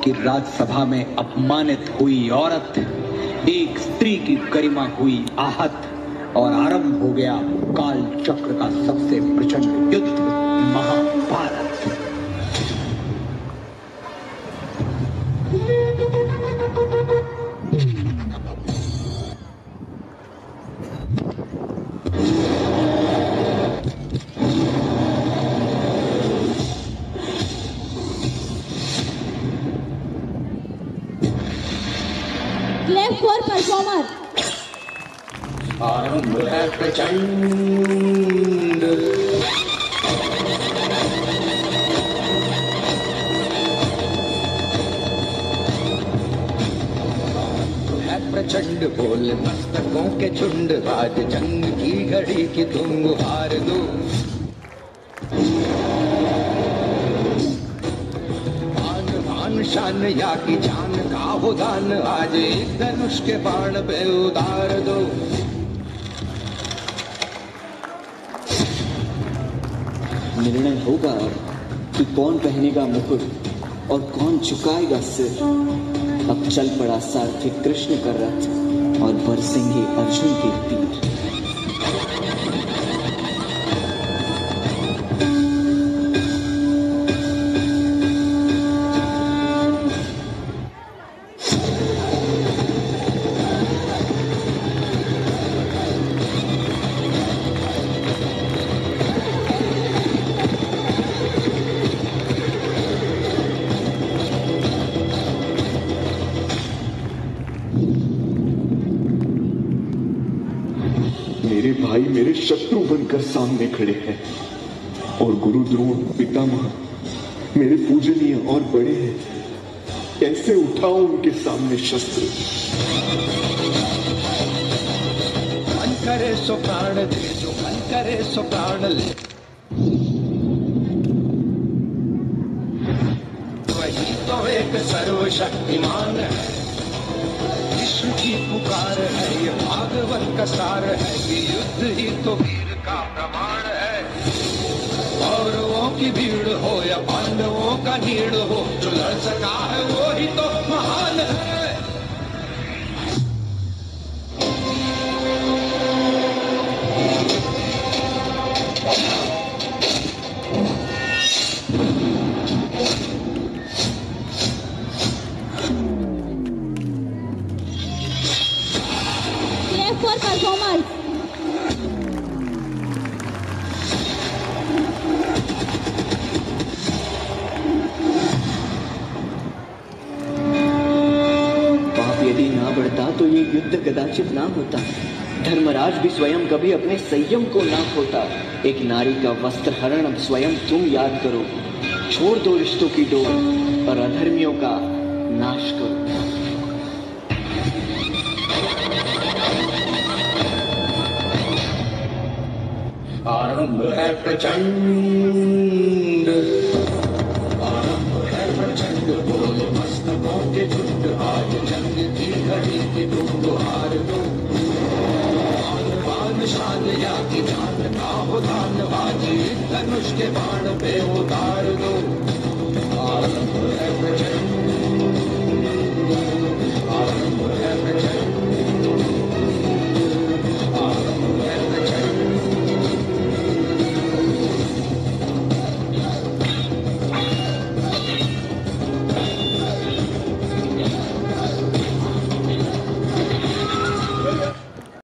कि राज्यसभा में अपमानित हुई औरत, एक स्त्री की गरिमा हुई आहत और आरंभ हो गया काल चक्र का सबसे प्रचंड युद्ध, महाभारत। Clap for performer. आरंभ है प्रचंड, प्रचंड बोल मस्तकों के झुंड, आज जंग की घड़ी की तुम हार दो। आन बान शान या की जान का हो दान, आज एक धनुष के बाण पे उतार दो। निर्णय होगा कि कौन पहनेगा मुकुट और कौन झुकाएगा सिर। अब चल पड़ा सारथी कृष्ण का रथ और बरसेंगे अर्जुन के तीर। मेरे भाई मेरे शत्रु बनकर सामने खड़े हैं और गुरु द्रोण पितामह मेरे पूजनीय और बड़े हैं। कैसे उठाऊं उनके सामने शस्त्र। मन करे सो प्राण दे, जो मन करे सो प्राण ले, वही तो एक सर्वशक्तिमान है। विश्व की पुकार है, ये भागवत का सार है, कि युद्ध ही तो वीर का प्रमाण है। कौरवों की भीड़ हो या पांडवों का नीड़ हो, जो लड़ सका है वो ही तो महान है। Clap for performers. पाप यदि ना बढ़ता तो ये युद्ध कदाचित ना होता। धर्मराज भी स्वयं कभी अपने संयम को ना खोता। एक नारी का वस्त्र हरण अब स्वयं तुम याद करो। छोड़ दो रिश्तों की डोर और अधर्मियों का नाश करो। आरंभ है प्रचंड, आरंभ है प्रचंड बोल मस्तकों के झुंड, आज जंग की घड़ी की तुम हार दो। आन बान शान या की जान का हो दान, आज धनुष के बाण पे उतार दो। आरंभ है प्रचंड।